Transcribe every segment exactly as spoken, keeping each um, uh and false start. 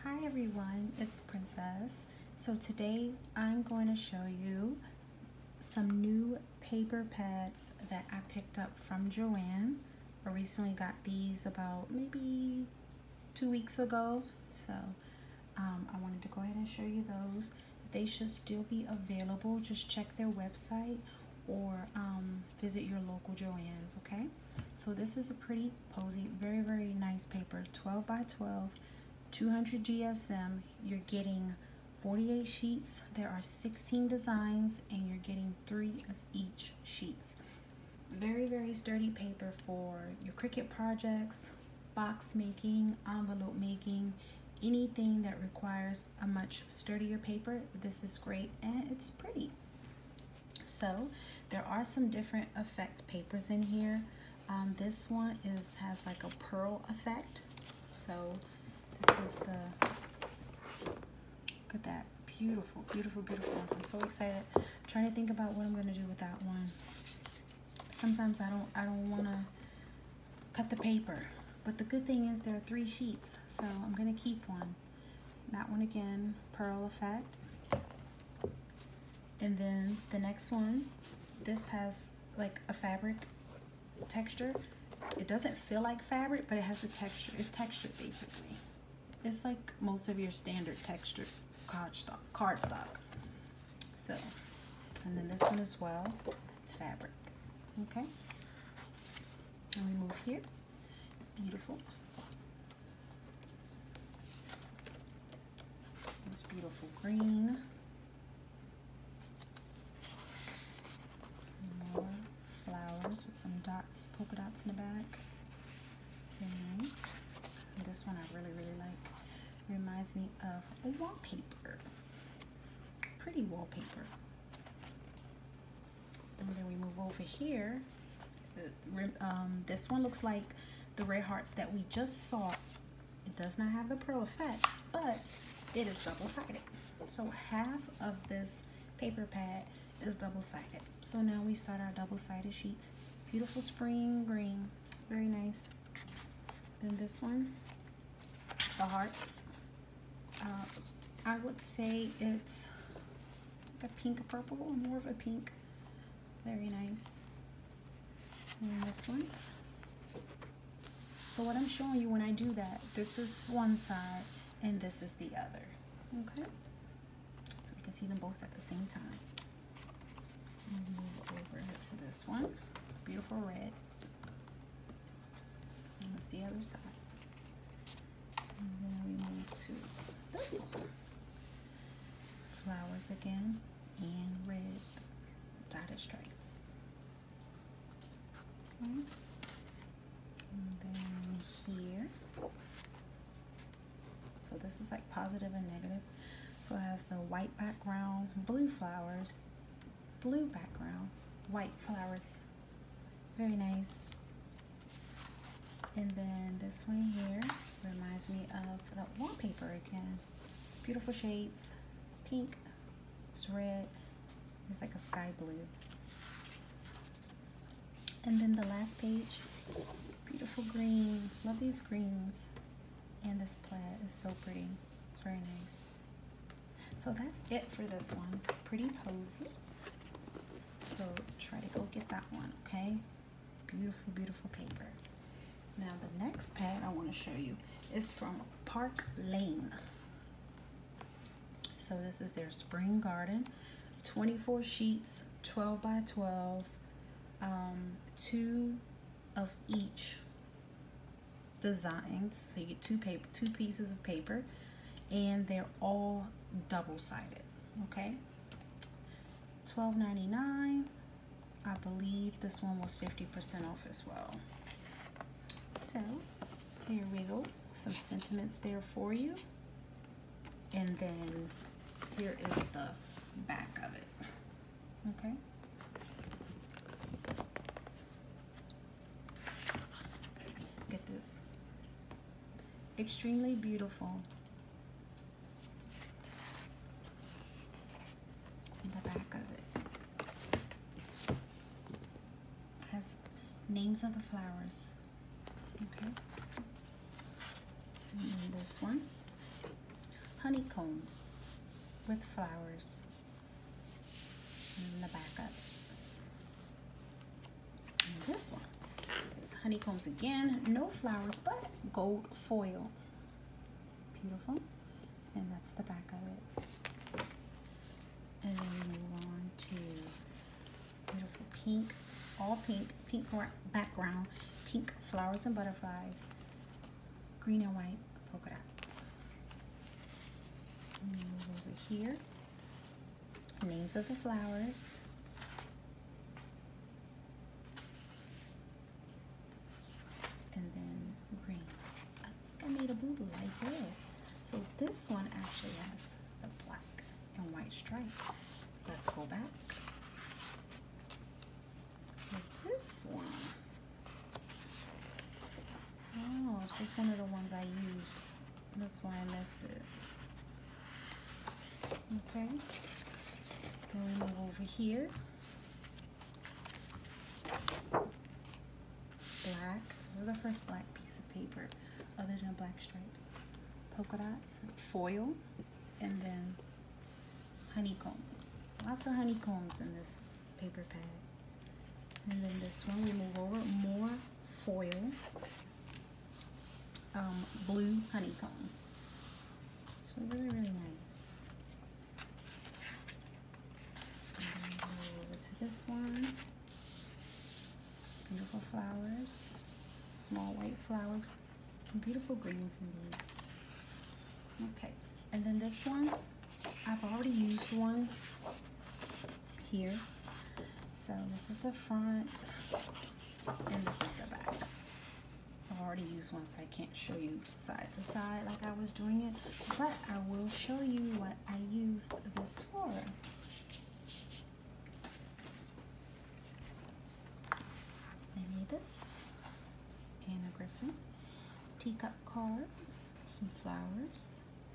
Hi everyone, it's Princess. So today I'm going to show you some new paper pads that I picked up from Joann. I recently got these about maybe two weeks ago. So um, I wanted to go ahead and show you those. They should still be available. Just check their website or um, visit your local Joann's, okay? So this is a pretty posy, very, very nice paper, twelve by twelve. two hundred G S M. You're getting forty-eight sheets. There are sixteen designs and you're getting three of each sheets. Very, very sturdy paper for your Cricut projects, box making, envelope making, anything that requires a much sturdier paper. This is great and it's pretty. So there are some different effect papers in here. Um, this one is has like a pearl effect. So this is the, look at that, beautiful, beautiful, beautiful. I'm so excited. I'm trying to think about what I'm gonna do with that one. Sometimes I don't, I don't wanna cut the paper, but the good thing is there are three sheets, so I'm gonna keep one. That one again, pearl effect. And then the next one, this has like a fabric texture. It doesn't feel like fabric, but it has a texture. It's textured basically. It's like most of your standard textured cardstock. cardstock. So, and then this one as well, fabric. Okay. And we move here. Beautiful. This beautiful green. More flowers with some dots, polka dots in the back. Very nice. And this one I really, really like. Reminds me of a wallpaper. Pretty wallpaper. And then we move over here. Um, this one looks like the red hearts that we just saw. It does not have the pearl effect, but it is double-sided. So half of this paper pad is double-sided. So now we start our double-sided sheets. Beautiful spring green. Very nice. Then this one, the hearts. Uh, I would say it's like a pink purple, or more of a pink. Very nice. And this one. So what I'm showing you when I do that, this is one side and this is the other. Okay? So we can see them both at the same time. And move over to this one. Beautiful red. And that's the other side. And then we move to this one. Flowers again and red dotted stripes. Okay. And then here. So this is like positive and negative. So it has the white background, blue flowers, blue background, white flowers. Very nice. And then this one here reminds me of the wallpaper again. Beautiful shades, pink, it's red, it's like a sky blue. And then the last page, beautiful green, love these greens. And this plaid is so pretty, it's very nice. So that's it for this one, pretty posy. So try to go get that one, okay? Beautiful, beautiful paper. Now the next pad I want to show you is from Park Lane. So this is their spring garden, twenty-four sheets, twelve by twelve, um, two of each designs. So you get two paper, two pieces of paper, and they're all double-sided. Okay, twelve ninety-nine. I believe this one was fifty percent off as well. So here we go, some sentiments there for you. And then here is the back of it, okay? Look at this, extremely beautiful. The back of it has names of the flowers. Okay. And this one, honeycombs with flowers in the back of it. And this one is honeycombs again, no flowers, but gold foil. Beautiful. And that's the back of it. And then we move on to beautiful pink, all pink, pink background, pink flowers and butterflies, green and white polka dot. And then move over here, names of the flowers. And then green. I think I made a boo-boo, I did. So this one actually has the black and white stripes. Let's go back. With this one. Oh, it's just one of the ones I used. That's why I missed it. Okay. Then we move over here. Black. This is the first black piece of paper other than black stripes. Polka dots, foil, and then honeycombs. Lots of honeycombs in this paper pad. And then this one we move over, more foil, um, blue honeycomb. So really, really nice. And then we go over to this one. Beautiful flowers, small white flowers, some beautiful greens in these. Okay, and then this one, I've already used one here. So this is the front, and this is the back. I've already used one, so I can't show you side to side like I was doing it, but I will show you what I used this for. I made this, Anna Griffin, teacup card, some flowers,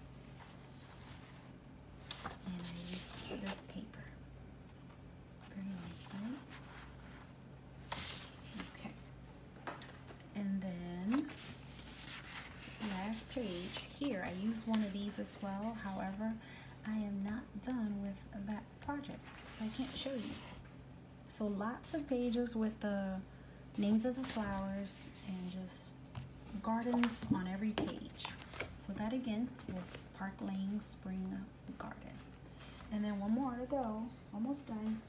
and I used this paper. Very nice, right? Okay. And then last page here, I used one of these as well. However, I am not done with that project, so I can't show you. So lots of pages with the names of the flowers and just gardens on every page. So that again is Park Lane Spring Garden. And then one more to go, almost done.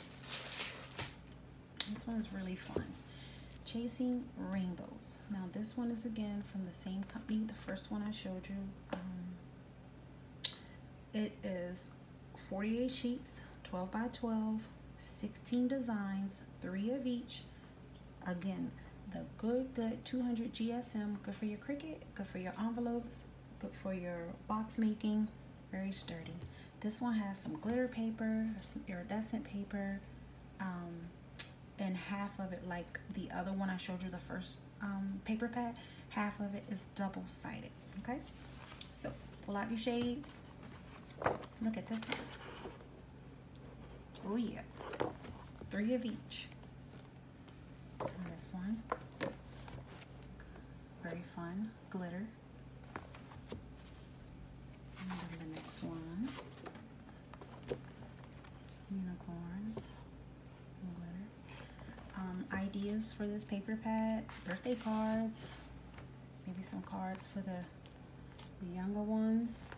This one is really fun. Chasing Rainbows. Now this one is again from the same company, the first one I showed you. Um, it is forty-eight sheets, twelve by twelve, sixteen designs, three of each. Again, the good, good two hundred G S M, good for your Cricut, good for your envelopes, good for your box making, very sturdy. This one has some glitter paper, some iridescent paper, um, and half of it, like the other one I showed you, the first um, paper pad, half of it is double-sided, okay? So, pull out your shades. Look at this one. Oh yeah, three of each. And this one, very fun, glitter. And then the next one, unicorns and glitter. Um, ideas for this paper pad, birthday cards, maybe some cards for the, the younger ones.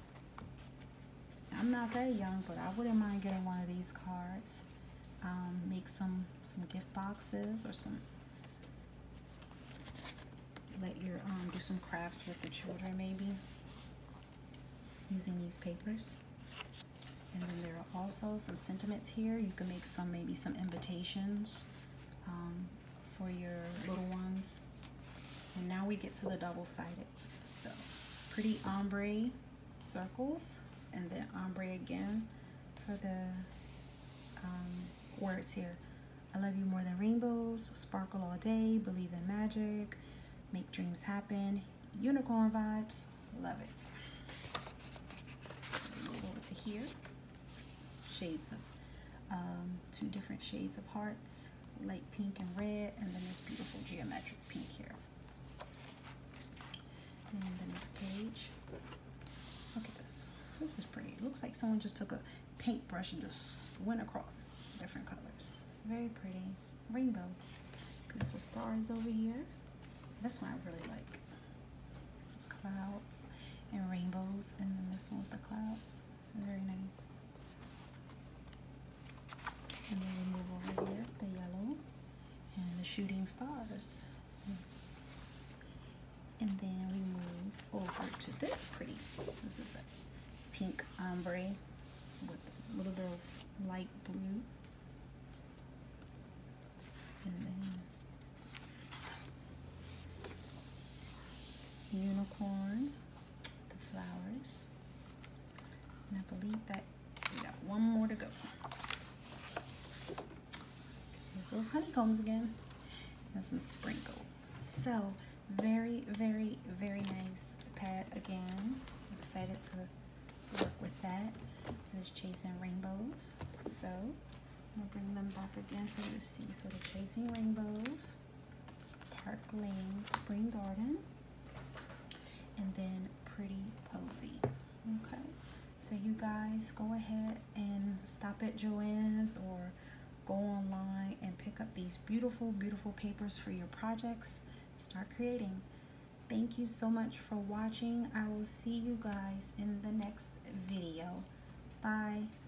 I'm not that young, but I wouldn't mind getting one of these cards. Um, make some some gift boxes or some, let your um, do some crafts with the children maybe using these papers. And then there are also some sentiments here. You can make some maybe some invitations um, for your little ones. And now we get to the double-sided. So pretty ombre circles, and then ombre again for the um, words here. I love you more than rainbows, sparkle all day, believe in magic, make dreams happen, unicorn vibes, love it. So move over to here, shades of, um, two different shades of hearts, light pink and red, and then this beautiful geometric pink here. And the next page. Okay, looks like someone just took a paintbrush and just went across different colors. Very pretty. Rainbow. Beautiful stars over here. This one I really like. Clouds and rainbows, and then this one with the clouds. Very nice. And then we move over here, the yellow and the shooting stars. And then we move over to this pretty. This is a pink ombre with a little bit of light blue. And then unicorns, the flowers. And I believe that we got one more to go. There's those honeycombs again. And some sprinkles. So very, very, very nice pad again. Excited to work with that. This is Chasing Rainbows. So I'm gonna bring them back again for you to see. So the Chasing Rainbows, Park Lane, Spring Garden, and then Pretty Posy. Okay, so you guys go ahead and stop at Joann's or go online and pick up these beautiful, beautiful papers for your projects. Start creating. Thank you so much for watching. I will see you guys in the next video. Bye.